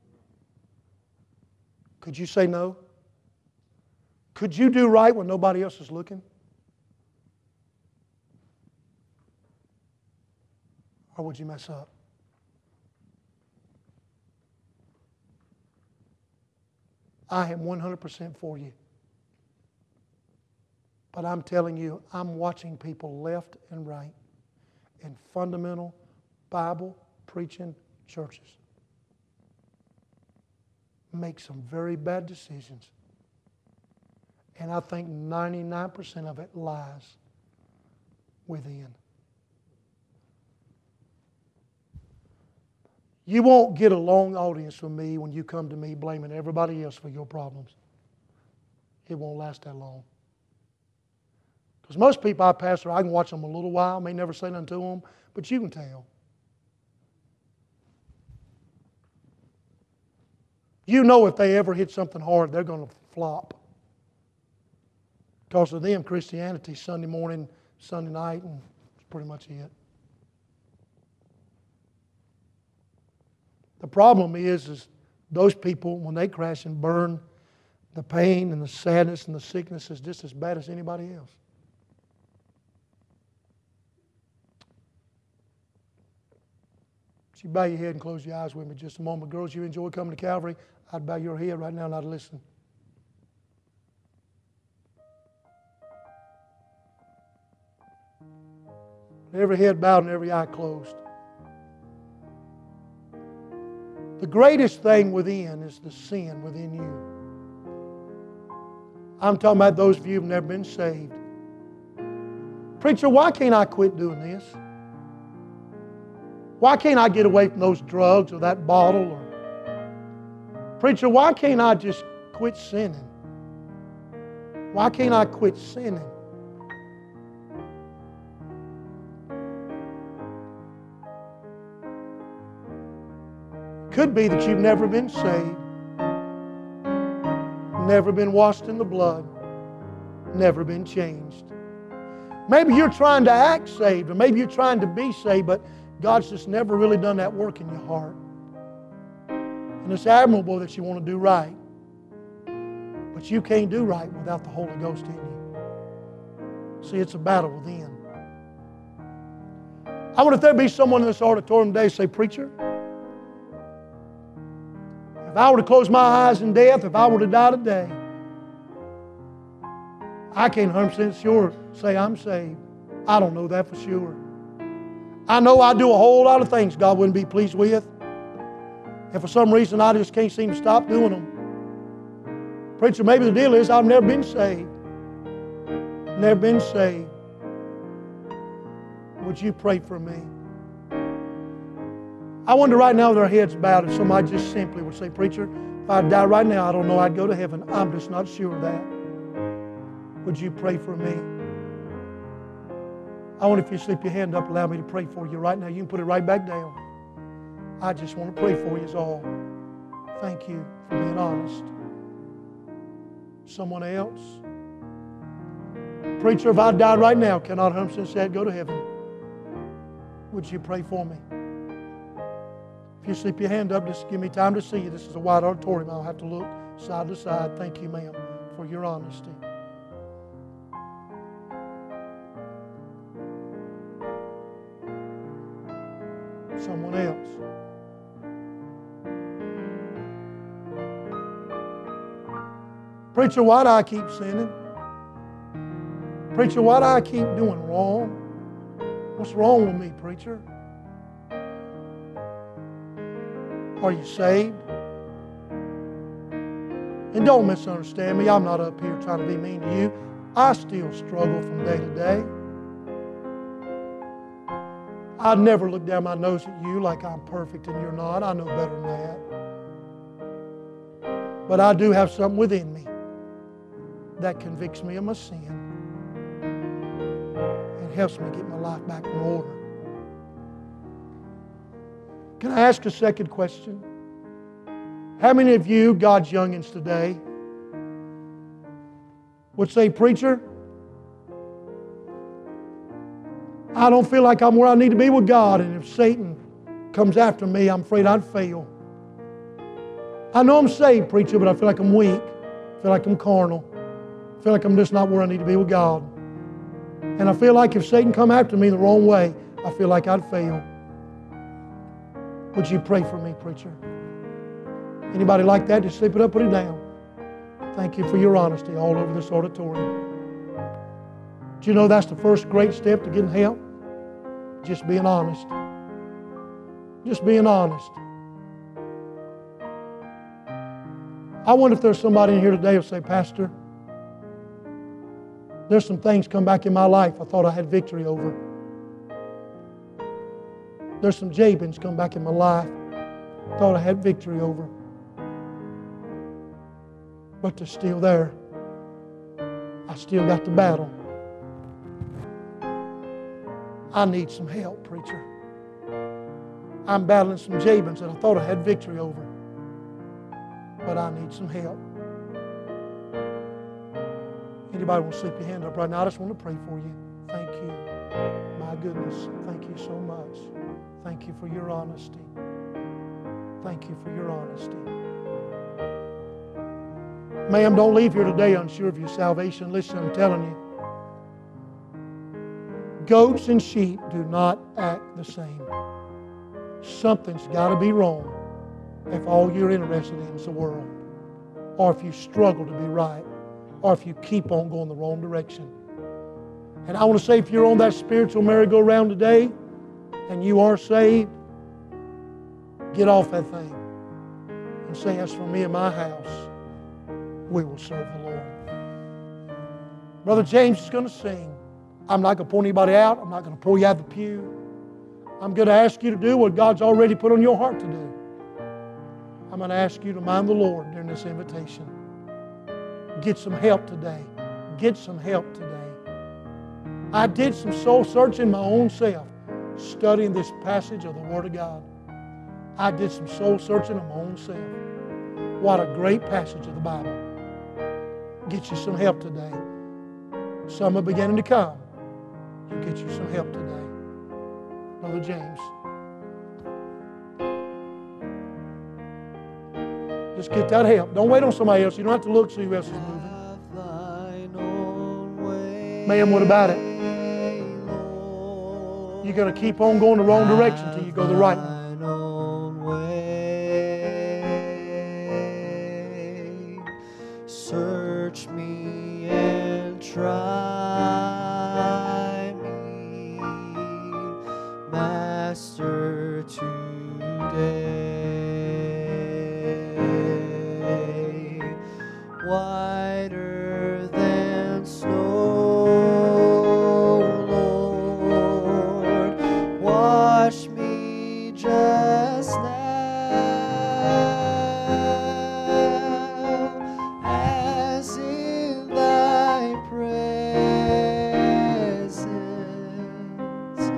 Could you say no? Could you do right when nobody else is looking? Or would you mess up? I am one hundred percent for you. But I'm telling you, I'm watching people left and right in fundamental Bible preaching churches make some very bad decisions. And I think ninety-nine percent of it lies within. You won't get a long audience from me when you come to me blaming everybody else for your problems. It won't last that long. Because most people I pastor, I can watch them a little while, may never say nothing to them, but you can tell. You know if they ever hit something hard, they're going to flop. Because of them, Christianity, Sunday morning, Sunday night, and that's pretty much it. The problem is, is those people, when they crash and burn, the pain and the sadness and the sickness is just as bad as anybody else. You bow your head and close your eyes with me just a moment. Girls, you enjoy coming to Calvary, I'd bow your head right now and I'd listen. Every head bowed and every eye closed. The greatest thing within is the sin within you. I'm talking about those of you who have never been saved. Preacher, why can't I quit doing this? Why can't I get away from those drugs or that bottle? Or preacher, why can't I just quit sinning? Why can't I quit sinning? Could be that you've never been saved, never been washed in the blood, never been changed. Maybe you're trying to act saved, or maybe you're trying to be saved, but God's just never really done that work in your heart. And it's admirable that you want to do right. But you can't do right without the Holy Ghost in you. See, it's a battle within. I wonder if there be someone in this auditorium today say, Preacher, if I were to close my eyes in death, if I were to die today, I can't one hundred percent sure say I'm saved. I don't know that for sure. I know I do a whole lot of things God wouldn't be pleased with. And for some reason, I just can't seem to stop doing them. Preacher, maybe the deal is I've never been saved. Never been saved. Would you pray for me? I wonder right now with our heads bowed if somebody just simply would say, Preacher, if I die right now, I don't know I'd go to heaven. I'm just not sure of that. Would you pray for me? I wonder if you slip your hand up, allow me to pray for you right now. You can put it right back down. I just want to pray for you is all. Thank you for being honest. Someone else? Preacher, if I died right now, cannot one hundred percent say I'd go to heaven. Would you pray for me? If you slip your hand up, just give me time to see you. This is a wide auditorium. I'll have to look side to side. Thank you, ma'am, for your honesty. Someone else. Preacher, why do I keep sinning? Preacher, why do I keep doing wrong? What's wrong with me, preacher? Are you saved? And don't misunderstand me. I'm not up here trying to be mean to you. I still struggle from day to day. I'd never look down my nose at you like I'm perfect and you're not. I know better than that. But I do have something within me that convicts me of my sin and helps me get my life back in order. Can I ask a second question? How many of you, God's youngins today, would say, Preacher, I don't feel like I'm where I need to be with God, and if Satan comes after me, I'm afraid I'd fail. I know I'm saved, preacher, but I feel like I'm weak. I feel like I'm carnal. I feel like I'm just not where I need to be with God. And I feel like if Satan come after me the wrong way, I feel like I'd fail. Would you pray for me, preacher? Anybody like that? Just slip it up, put it down. Thank you for your honesty all over this auditorium. Do you know that's the first great step to getting help? Just being honest. Just being honest. I wonder if there's somebody in here today who'll say, Pastor, there's some things come back in my life I thought I had victory over. There's some Jabins come back in my life I thought I had victory over. But they're still there. I still got the battle. I need some help, preacher. I'm battling some Jabins that I thought I had victory over. But I need some help. Anybody want to slip your hand up right now? I just want to pray for you. Thank you. My goodness, thank you so much. Thank you for your honesty. Thank you for your honesty. Ma'am, don't leave here today unsure of your salvation. Listen, I'm telling you. Goats and sheep do not act the same. Something's got to be wrong if all you're interested in is the world, or if you struggle to be right, or if you keep on going the wrong direction. And I want to say, if you're on that spiritual merry-go-round today and you are saved, get off that thing and say, as for me and my house, we will serve the Lord. Brother James is going to sing. I'm not going to pull anybody out. I'm not going to pull you out of the pew. I'm going to ask you to do what God's already put on your heart to do. I'm going to ask you to mind the Lord during this invitation. Get some help today. Get some help today. I did some soul searching my own self, studying this passage of the Word of God. I did some soul searching of my own self. What a great passage of the Bible. Get you some help today. Some are beginning to come. You get you some help today. Brother James. Just get that help. Don't wait on somebody else. You don't have to look, see who else is moving. Ma'am, what about it? You're going to keep on going the wrong direction until you go the right one.
Search me and try me. Master today. Whiter than snow, Lord, wash me just now, as in thy presence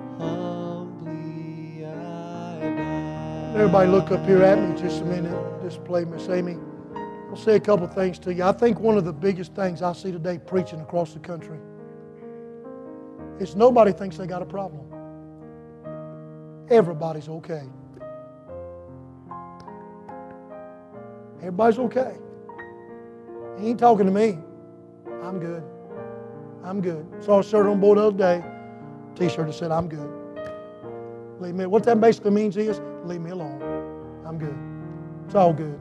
humbly I bow.
Everybody look up here at me just a minute. Just play Miss Amy. I'll say a couple things to you. I think one of the biggest things I see today preaching across the country is nobody thinks they got a problem. Everybody's okay. Everybody's okay. He ain't talking to me. I'm good. I'm good. Saw a shirt on board the other day, t-shirt that said, I'm good. Leave me. What that basically means is, leave me alone. I'm good. It's all good.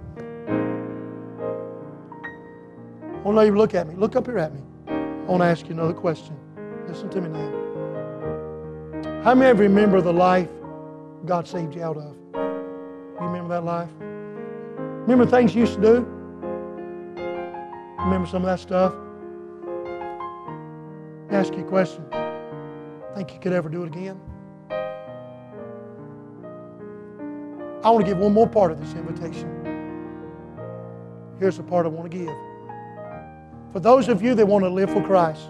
I want to let you look at me. Look up here at me. I want to ask you another question. Listen to me now. How many of you remember the life God saved you out of? You remember that life? Remember things you used to do? Remember some of that stuff? Let me ask you a question. Think you could ever do it again? I want to give one more part of this invitation. Here's the part I want to give. For those of you that want to live for Christ,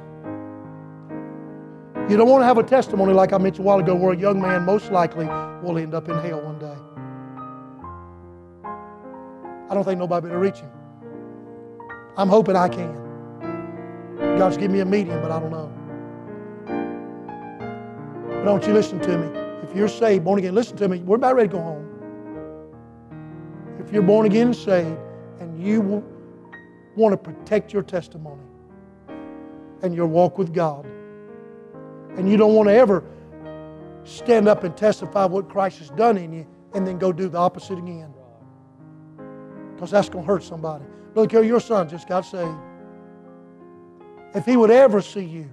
you don't want to have a testimony like I mentioned a while ago where a young man most likely will end up in hell one day. I don't think nobody will reach him. I'm hoping I can. God's given me a medium, but I don't know. But don't you listen to me. If you're saved, born again, listen to me. We're about ready to go home. If you're born again and saved, and you will want to protect your testimony and your walk with God, and you don't want to ever stand up and testify what Christ has done in you and then go do the opposite again, because that's going to hurt somebody. Brother Kerry, your son just got saved. If he would ever see you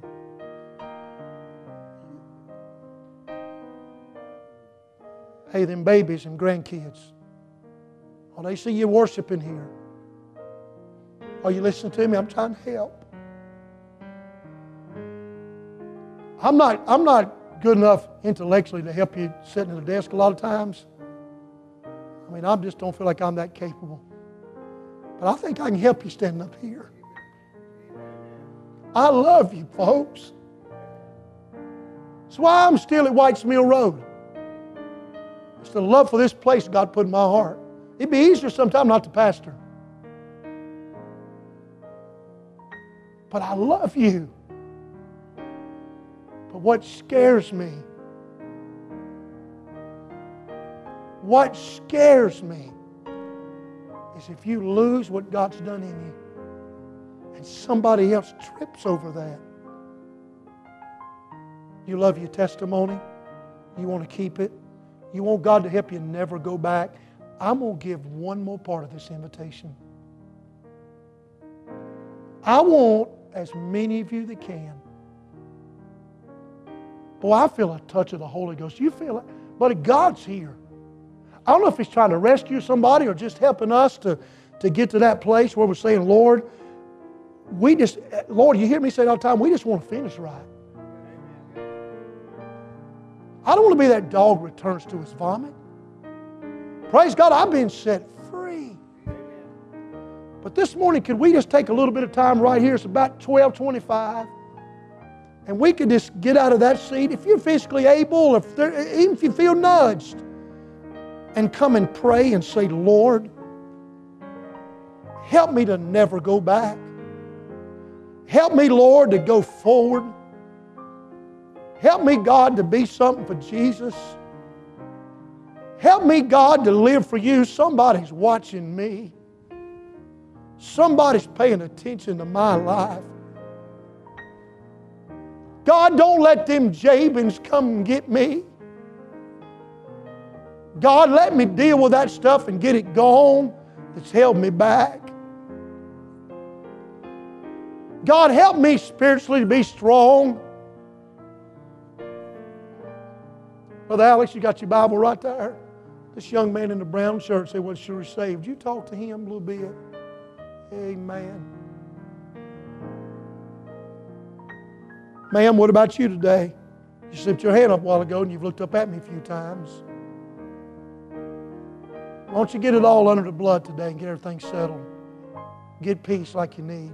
hey, them babies and grandkids, oh, they see you worshiping here. Are you listening to me? I'm trying to help. I'm not, I'm not good enough intellectually to help you sitting at a desk a lot of times. I mean, I just don't feel like I'm that capable. But I think I can help you standing up here. I love you, folks. That's why I'm still at White's Mill Road. It's the love for this place God put in my heart. It'd be easier sometimes not to pastor. But I love you. But what scares me, what scares me is if you lose what God's done in you and somebody else trips over that. You love your testimony. You want to keep it. You want God to help you never go back. I'm going to give one more part of this invitation. I want as many of you that can. Boy, I feel a touch of the Holy Ghost. You feel it? But God's here. I don't know if He's trying to rescue somebody or just helping us to, to get to that place where we're saying, Lord, we just, Lord, you hear me say it all the time, we just want to finish right. I don't want to be that dog returns to his vomit. Praise God, I've been set free. But this morning, could we just take a little bit of time right here? It's about twelve twenty-five. And we could just get out of that seat. If you're physically able, if there, even if you feel nudged, and come and pray and say, Lord, help me to never go back. Help me, Lord, to go forward. Help me, God, to be something for Jesus. Help me, God, to live for you. Somebody's watching me. Somebody's paying attention to my life. God, don't let them Jabins come and get me. God, let me deal with that stuff and get it gone that's held me back. God, help me spiritually to be strong. Brother Alex, you got your Bible right there? This young man in the brown shirt said, well, sure saved. You talk to him a little bit. Amen. Ma'am, what about you today? You slipped your hand up a while ago and you've looked up at me a few times. Why don't you get it all under the blood today and get everything settled? Get peace like you need.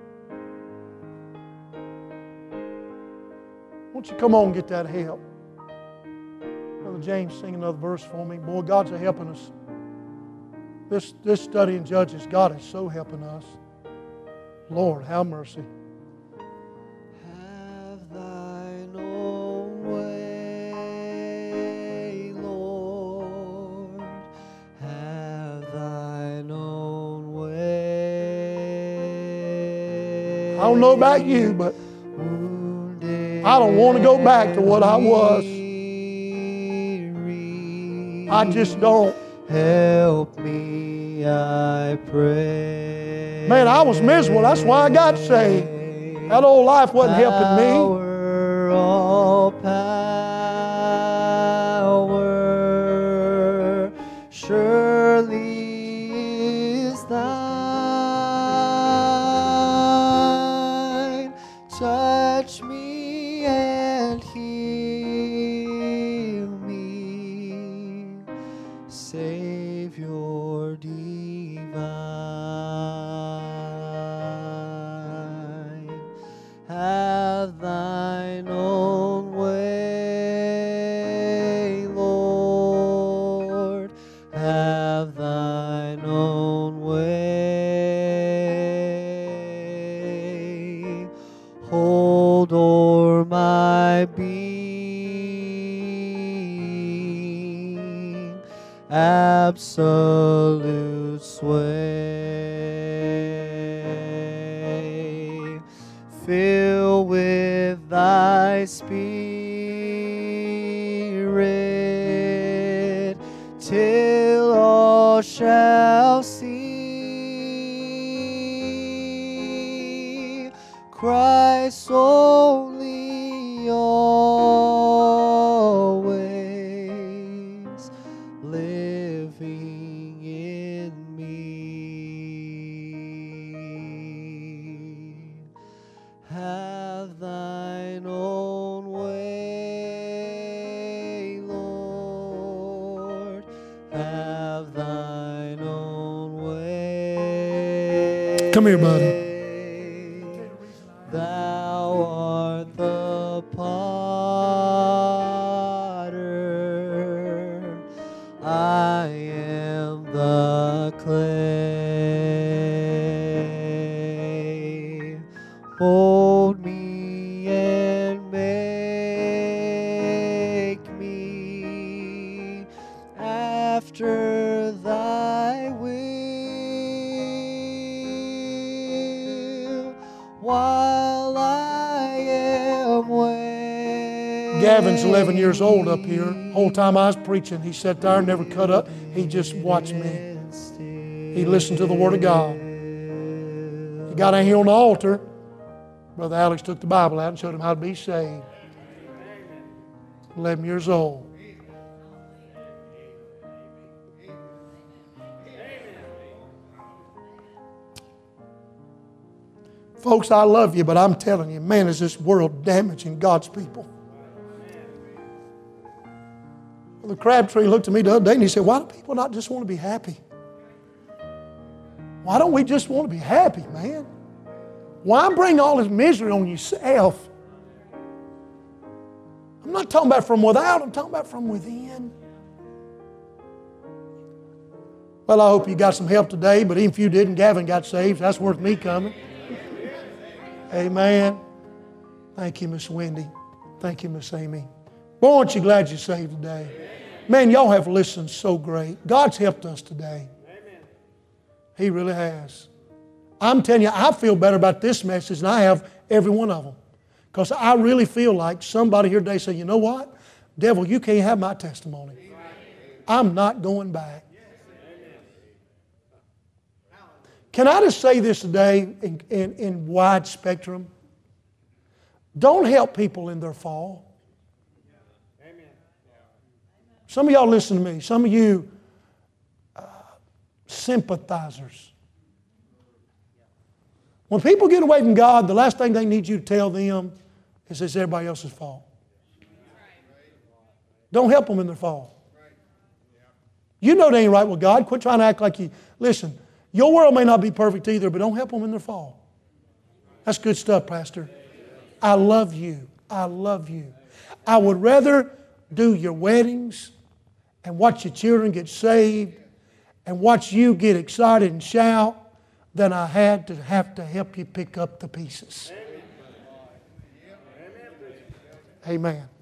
Why don't you come on and get that help? Brother James, sing another verse for me. Boy, God's a helping us. This, this study in Judges, God is so helping us. Lord, have mercy.
Have thine own way, Lord. Have thine own way.
I don't know about you, but I don't want to go back to what I was. I just don't.
Help me, I pray.
Man, I was miserable. That's why I got saved. That old life wasn't helping me.
Power, all power surely is thine. Touch me and heal me, Savior divine. Have thine own way, Lord. Have thine own way. Hold o'er my being absolute sway. Fill with thy Spirit till all shall see Christ only always living in me. Have thine own way, Lord. Have thine own way.
Come here, buddy.
Thou art the potter, I am the clay. Mold me and make me after thy will, while I am waiting.
Gavin's eleven years old up here. Whole time I was preaching, he sat there, never cut up. He just watched me. He listened to the Word of God. He got in here on the altar. Brother Alex took the Bible out and showed him how to be saved. eleven years old. Folks, I love you, but I'm telling you, man, is this world damaging God's people. The Crabtree looked at me the other day and he said, why do people not just want to be happy? Why don't we just want to be happy, man? Why bring all this misery on yourself? I'm not talking about from without, I'm talking about from within. Well, I hope you got some help today, but even if you didn't, Gavin got saved. That's worth me coming. Amen. Thank you, Miss Wendy. Thank you, Miss Amy. Boy, aren't you glad you're saved today? Man, y'all have listened so great. God's helped us today. He really has. I'm telling you, I feel better about this message than I have every one of them. Because I really feel like somebody here today said, you know what? Devil, you can't have my testimony. I'm not going back. Can I just say this today in, in, in wide spectrum? Don't help people in their fall. Some of y'all listen to me. Some of you uh, sympathizers. When people get away from God, the last thing they need you to tell them is it's everybody else's fault. Don't help them in their fall. You know they ain't right with God. Quit trying to act like you... Listen, your world may not be perfect either, but don't help them in their fall. That's good stuff, Pastor. I love you. I love you. I would rather do your weddings and watch your children get saved and watch you get excited and shout than I had to have to help you pick up the pieces. Amen.